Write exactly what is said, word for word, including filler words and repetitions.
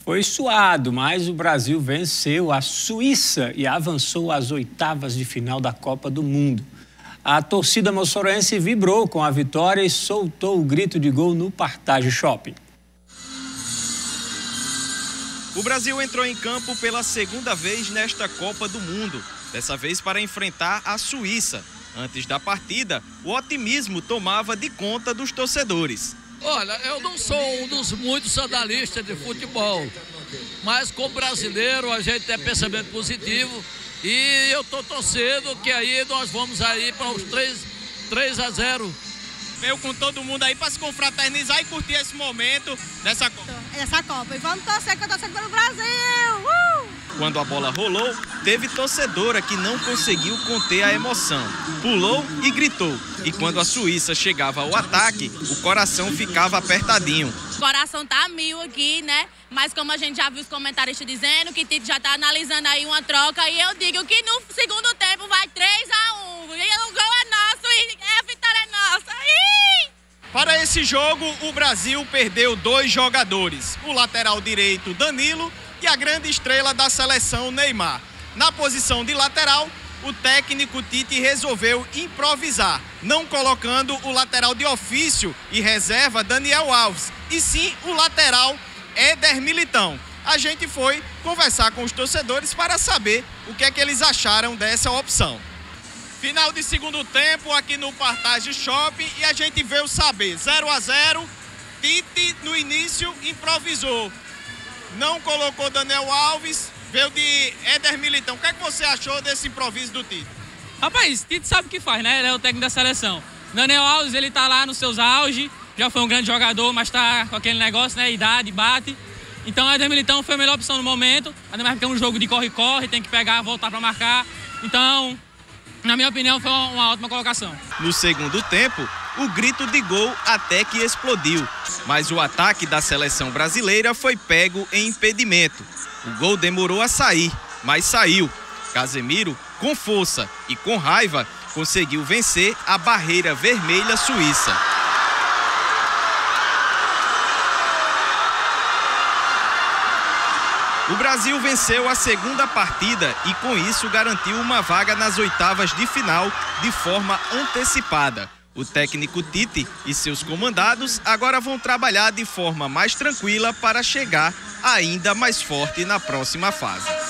Foi suado, mas o Brasil venceu a Suíça e avançou às oitavas de final da Copa do Mundo. A torcida moçoroense vibrou com a vitória e soltou o grito de gol no Partage Shopping. O Brasil entrou em campo pela segunda vez nesta Copa do Mundo, dessa vez para enfrentar a Suíça. Antes da partida, o otimismo tomava de conta dos torcedores. Olha, eu não sou um dos muitos sandalistas de futebol, mas como brasileiro a gente tem pensamento positivo e eu estou torcendo que aí nós vamos aí para os três a zero. Veio com todo mundo aí para se confraternizar e curtir esse momento dessa Copa. Essa Copa. E vamos torcer, que eu torcendo pelo Brasil! Uh! Quando a bola rolou, teve torcedora que não conseguiu conter a emoção. Pulou e gritou. E quando a Suíça chegava ao ataque, o coração ficava apertadinho. O coração tá mil aqui, né? Mas como a gente já viu os comentaristas dizendo que Tite já tá analisando aí uma troca, e eu digo que no segundo tempo vai três a um. E o gol é nosso e a vitória é nossa. Ih! Para esse jogo, o Brasil perdeu dois jogadores. O lateral direito, Danilo, e a grande estrela da seleção, Neymar. Na posição de lateral, o técnico Tite resolveu improvisar, não colocando o lateral de ofício e reserva Daniel Alves, e sim o lateral Éder Militão. A gente foi conversar com os torcedores para saber o que é que eles acharam dessa opção. Final de segundo tempo aqui no Partage Shopping e a gente veio saber, zero a zero, Tite no início improvisou, não colocou Daniel Alves, veio de Éder Militão. O que é que você achou desse improviso do Tite? Rapaz, Tite sabe o que faz, né? Ele é o técnico da seleção. Daniel Alves, ele tá lá nos seus auge, já foi um grande jogador, mas tá com aquele negócio, né? Idade, bate. Então, Éder Militão foi a melhor opção no momento, ainda mais porque é um jogo de corre-corre, tem que pegar, voltar para marcar. Então, na minha opinião, foi uma ótima colocação. No segundo tempo, o grito de gol até que explodiu, mas o ataque da seleção brasileira foi pego em impedimento. O gol demorou a sair, mas saiu. Casemiro, com força e com raiva, conseguiu vencer a barreira vermelha suíça. O Brasil venceu a segunda partida e com isso garantiu uma vaga nas oitavas de final de forma antecipada. O técnico Tite e seus comandados agora vão trabalhar de forma mais tranquila para chegar ainda mais forte na próxima fase.